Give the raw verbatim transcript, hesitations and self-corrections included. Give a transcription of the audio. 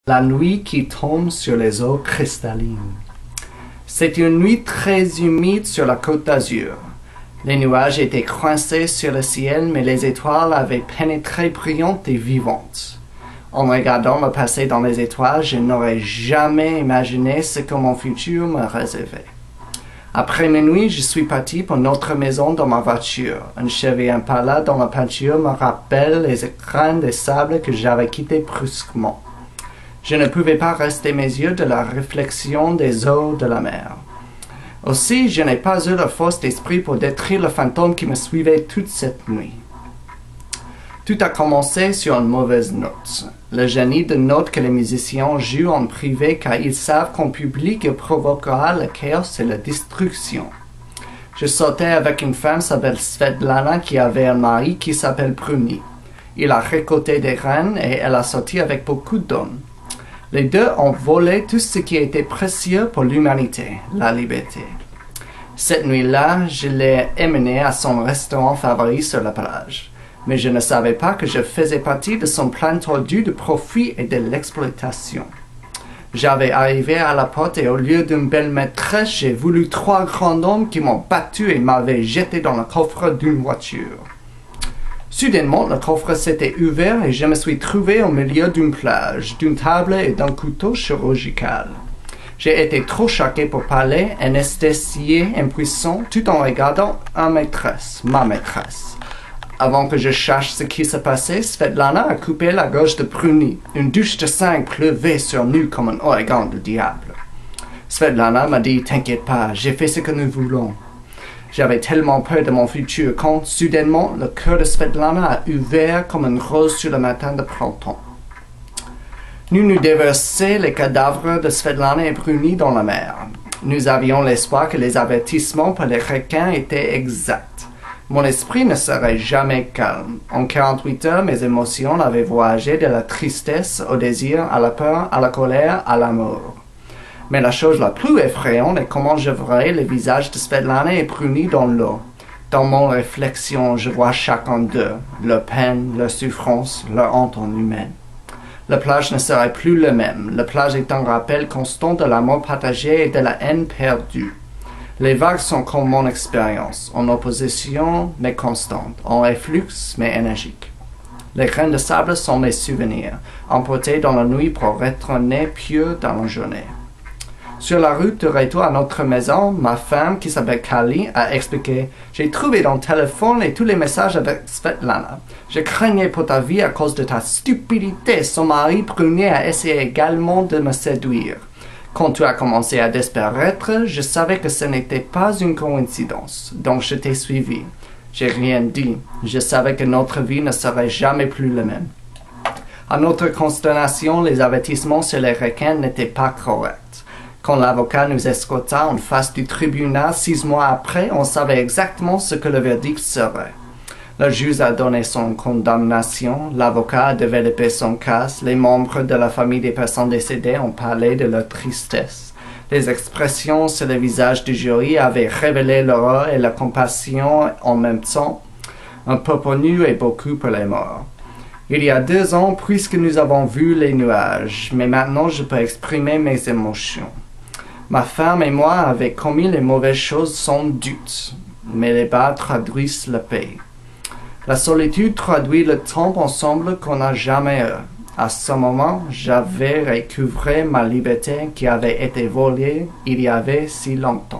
La nuit qui tombe sur les eaux cristallines. C'est une nuit très humide sur la côte d'Azur. Les nuages étaient coincés sur le ciel, mais les étoiles avaient pénétré brillantes et vivantes. En regardant le passé dans les étoiles, je n'aurais jamais imaginé ce que mon futur me réservait. Après minuit, je suis parti pour notre maison dans ma voiture. Un Chevy Impala dont la peinture me rappelle les écrins de sable que j'avais quittés brusquement. Je ne pouvais pas rester mes yeux de la réflexion des eaux de la mer. Aussi, je n'ai pas eu la force d'esprit pour détruire le fantôme qui me suivait toute cette nuit. Tout a commencé sur une mauvaise note. Le génie de notes que les musiciens jouent en privé car ils savent qu'en public il provoquera le chaos et la destruction. Je sortais avec une femme s'appelle Svetlana qui avait un mari qui s'appelle Bruni. Il a récolté des graines et elle a sorti avec beaucoup d'hommes. Les deux ont volé tout ce qui était précieux pour l'humanité, la liberté. Cette nuit-là, je l'ai emmené à son restaurant favori sur la plage. Mais je ne savais pas que je faisais partie de son plan tordu de profit et de l'exploitation. J'avais arrivé à la porte et au lieu d'une belle maîtresse, j'ai voulu trois grands hommes qui m'ont battu et m'avaient jeté dans le coffre d'une voiture. Soudainement, le coffre s'était ouvert et je me suis trouvé au milieu d'une plage, d'une table et d'un couteau chirurgical. J'ai été trop choqué pour parler, anesthésié, impuissant, tout en regardant ma maîtresse, ma maîtresse. Avant que je cherche ce qui se passait, Svetlana a coupé la gorge de Bruni. Une douche de sang pleuvait sur nous comme un ouragan du diable. Svetlana m'a dit « T'inquiète pas, j'ai fait ce que nous voulons ». J'avais tellement peur de mon futur quand, soudainement, le cœur de Svetlana a ouvert comme une rose sur le matin de printemps. Nous nous déversions les cadavres de Svetlana et Bruni dans la mer. Nous avions l'espoir que les avertissements pour les requins étaient exacts. Mon esprit ne serait jamais calme. En quarante-huit heures, mes émotions avaient voyagé de la tristesse au désir, à la peur, à la colère, à l'amour. Mais la chose la plus effrayante est comment je verrais les visages de Svetlana et Bruni dans l'eau. Dans mon réflexion, je vois chacun d'eux, leur peine, leur souffrance, leur honte en humaine. La plage ne serait plus la même. La plage est un rappel constant de l'amour partagé et de la haine perdue. Les vagues sont comme mon expérience, en opposition mais constante, en reflux mais énergique. Les grains de sable sont mes souvenirs, emportés dans la nuit pour retourner pieux dans la journée. Sur la route de retour à notre maison, ma femme, qui s'appelle Kali, a expliqué « J'ai trouvé ton téléphone et tous les messages avec Svetlana. Je craignais pour ta vie à cause de ta stupidité. Son mari Bruni a essayé également de me séduire. Quand tu as commencé à disparaître, je savais que ce n'était pas une coïncidence, donc je t'ai suivi. J'ai rien dit. Je savais que notre vie ne serait jamais plus la même. » À notre consternation, les avertissements sur les requins n'étaient pas corrects. Quand l'avocat nous escorta en face du tribunal six mois après, on savait exactement ce que le verdict serait. Le juge a donné son condamnation, l'avocat a développé son cas, les membres de la famille des personnes décédées ont parlé de leur tristesse. Les expressions sur le visage du jury avaient révélé l'horreur et la compassion en même temps, un peu pour nous et beaucoup pour les morts. Il y a deux ans, puisque nous avons vu les nuages, mais maintenant je peux exprimer mes émotions. Ma femme et moi avaient commis les mauvaises choses sans doute, mais les bas traduisent la paix. La solitude traduit le temps ensemble qu'on n'a jamais eu. À ce moment, j'avais recouvré ma liberté qui avait été volée il y avait si longtemps.